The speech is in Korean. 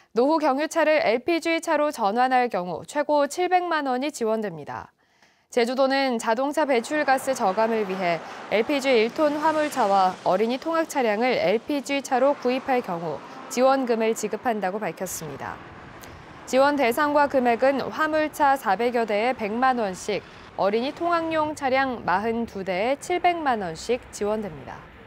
노후 경유차를 LPG 차로 전환할 경우 최고 700만 원이 지원됩니다. 제주도는 자동차 배출가스 저감을 위해 LPG 1톤 화물차와 어린이 통학 차량을 LPG 차로 구입할 경우 지원금을 지급한다고 밝혔습니다. 지원 대상과 금액은 화물차 400여 대에 100만 원씩, 어린이 통학용 차량 42대에 700만 원씩 지원됩니다.